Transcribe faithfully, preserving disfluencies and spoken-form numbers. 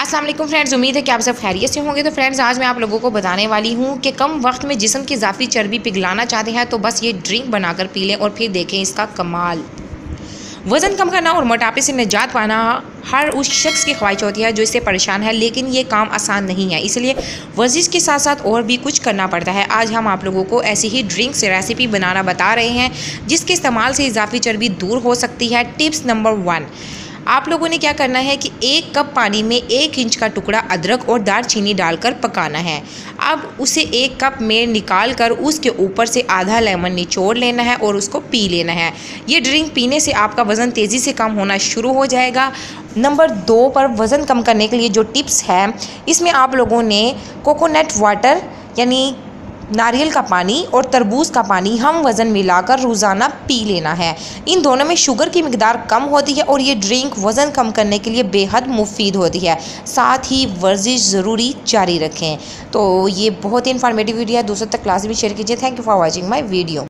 अस्सलाम वालेकुम फ्रेंड्स, उम्मीद है कि आप सब खैरियत से होंगे। तो फ्रेंड्स, आज मैं आप लोगों को बताने वाली हूँ कि कम वक्त में जिस्म की इजाफी चर्बी पिघलाना चाहते हैं तो बस ये ड्रिंक बनाकर पी लें और फिर देखें इसका कमाल। वज़न कम करना और मोटापे से निजात पाना हर उस शख्स की ख्वाहिश होती है जो इससे परेशान है, लेकिन ये काम आसान नहीं है, इसलिए वर्जिश के साथ साथ और भी कुछ करना पड़ता है। आज हम आप लोगों को ऐसी ही ड्रिंक से रेसिपी बनाना बता रहे हैं जिसके इस्तेमाल से इजाफी चर्बी दूर हो सकती है। टिप्स नंबर वन, आप लोगों ने क्या करना है कि एक कप पानी में एक इंच का टुकड़ा अदरक और दालचीनी डालकर पकाना है। अब उसे एक कप में निकाल कर उसके ऊपर से आधा लेमन निचोड़ लेना है और उसको पी लेना है। ये ड्रिंक पीने से आपका वज़न तेज़ी से कम होना शुरू हो जाएगा। नंबर दो पर वज़न कम करने के लिए जो टिप्स है, इसमें आप लोगों ने कोकोनट वाटर यानी नारियल का पानी और तरबूज का पानी हम वज़न मिलाकर रोज़ाना पी लेना है। इन दोनों में शुगर की मिकदार कम होती है और ये ड्रिंक वज़न कम करने के लिए बेहद मुफीद होती है। साथ ही वर्जिश ज़रूरी जारी रखें। तो ये बहुत ही इन्फॉर्मेटिव वीडियो है, दोस्तों तक क्लास भी शेयर कीजिए। Thank you for watching my video.